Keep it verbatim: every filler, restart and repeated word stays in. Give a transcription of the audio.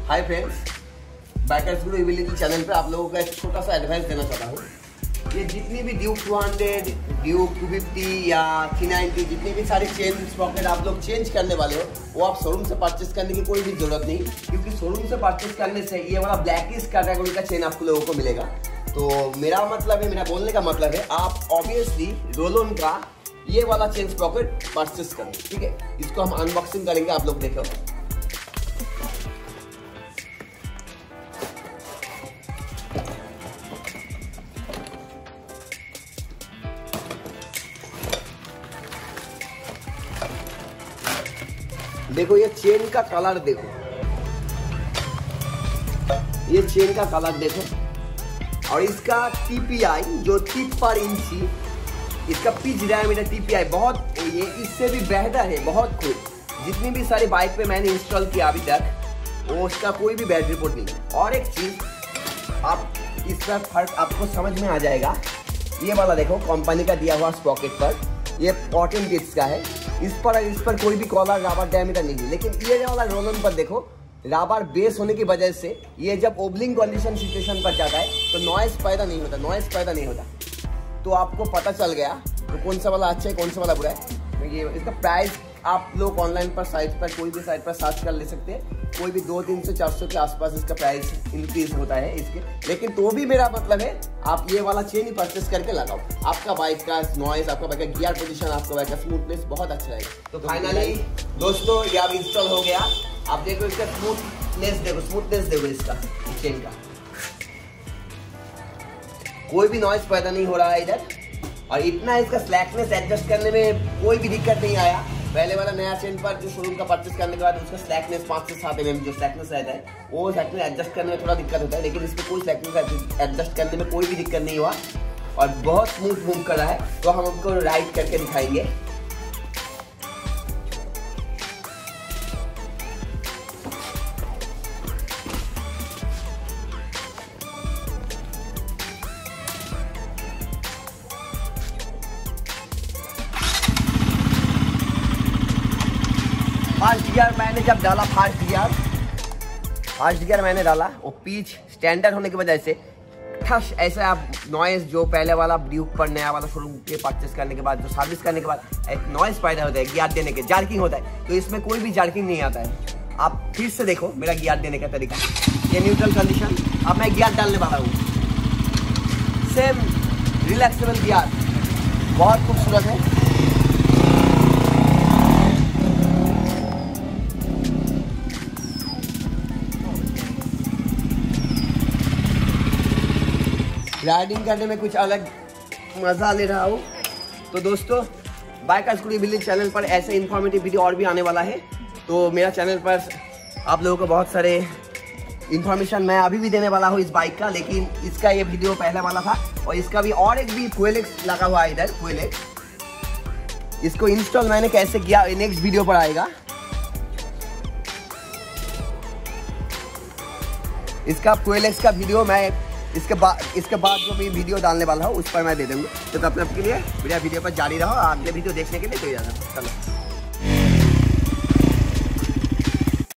हाय friends, bikers guru ability channel पे आप लोगों का एक छोटा सा एडवाइस देना चाहता हूँ। ये जितनी भी Duke two hundred, Duke two fifty या थ्री नाइंटी जितनी भी सारी चेन स्प्रॉकेट आप लोग चेंज करने वाले हो, वो आप शोरूम से परचेस करने की कोई भी जरूरत नहीं, क्योंकि शोरूम से परचेस करने से ये वाला ब्लैकिश कैटेगरी का चेन आप लोगों को मिलेगा। तो मेरा मतलब है, मेरा बोलने का मतलब है, आप ऑब्वियसली रोलोन का ये वाला चेन स्प्रॉकेट परचेस करो। ठीक है, इसको हम अनबॉक्सिंग करेंगे, आप लोग देखो। देखो ये चेन का कलर देखो, ये चेन का कलर देखो, और इसका टीपीआई जो टिप पर इंची, इसका पिच डायमीटर टीपीआई बहुत ये इससे भी बेहतर है, बहुत खूब। जितनी भी सारी बाइक पे मैंने इंस्टॉल किया अभी तक, वो उसका कोई भी बैड रिपोर्ट नहीं है। और एक चीज आप इसका फर्क आपको समझ में आ जाएगा। ये वाला देखो कंपनी का दिया हुआ स्प्रॉकेट पर, ये फोर्टीन बिट्स का है। इस पर इस पर कोई भी कॉलर रबर डायमीटर नहीं है, लेकिन ये वाला रोलन पर देखो रबर बेस होने की वजह से ये जब ओबलिंग कंडीशन सिचुएशन पर जाता है तो नॉइस पैदा नहीं होता, नॉइस पैदा नहीं होता। तो आपको पता चल गया तो कौन सा वाला अच्छा है, कौन सा वाला बुरा है। तो ये इसका प्राइस आप लोग ऑनलाइन पर साइट पर कोई भी साइट पर सर्च कर ले सकते हैं। कोई भी दो तीन सौ चार सौ के आसपास इसका प्राइस इंक्रीज होता है इसके, लेकिन तो भी मेरा मतलब है आप ये वाला चेन ही परचेस करके लगाओ। आपका बाइक का नॉइज, आपका बाइक का गियर पोजीशन, आपका बाइक का स्मूथनेस बहुत अच्छा रहेगा। तो फाइनली दोस्तों ये अब इंस्टॉल हो गया। आप देखो इसका स्मूथनेस, देखो स्मूथनेस देखो इसका चेन का, कोई भी नॉइज पैदा नहीं हो रहा है इधर। और इतना इसका स्लैकनेस एडजस्ट करने में कोई भी दिक्कत नहीं आया। पहले वाला नया चेन पर जो शोरूम का परचेस करने के बाद उसका स्लैकनेस पाँच से सात एम एम जो स्लैकनेस रहता है, वो स्लैकनेस एडजस्ट करने में थोड़ा दिक्कत होता है, लेकिन इसमें कोई स्लैकनेस एडजस्ट करने में कोई भी दिक्कत नहीं हुआ और बहुत स्मूथ मूव कर रहा है। तो हम उनको राइड करके दिखाएंगे। फास्ट गियर मैंने जब डाला, फास्ट गियर फास्ट गियर मैंने डाला, वो पिच स्टैंडर्ड होने की वजह से ठस ऐसे आप नॉइज जो पहले वाला ड्यूक पर नया वाला शोरूम के परचेस करने के बाद जो सर्विस करने के बाद एक नॉइज पैदा होता है गियर देने के, जार्किंग होता है। तो इसमें कोई भी जार्किंग नहीं आता है। आप फिर से देखो मेरा गियर देने का तरीका, ये न्यूट्रल कंडीशन। अब मैं गियर डालने वाला हूँ, सेम रिलैक्सेबल गियर, बहुत खूबसूरत है। राइडिंग करने में कुछ अलग मजा ले रहा हूँ। तो दोस्तों बाइकर्स गुरु एबिलिटी चैनल पर ऐसे इन्फॉर्मेटिव वीडियो और भी आने वाला है। तो मेरा चैनल पर आप लोगों को बहुत सारे इन्फॉर्मेशन मैं अभी भी देने वाला हूँ इस बाइक का, लेकिन इसका ये वीडियो पहले वाला था। और इसका भी और एक भी फ्यूल एक्स लगा हुआ है इधर, फ्यूल एक्स। इसको इंस्टॉल मैंने कैसे किया नेक्स्ट वीडियो पर आएगा। इसका फ्यूल एक्स का वीडियो मैं इसके बाद इसके बाद जो मैं वीडियो डालने वाला हूँ उस पर मैं दे दूँगा। तो तब तक के लिए मेरा वीडियो पर जारी रहो, अगले वीडियो देखने के लिए तो चलो।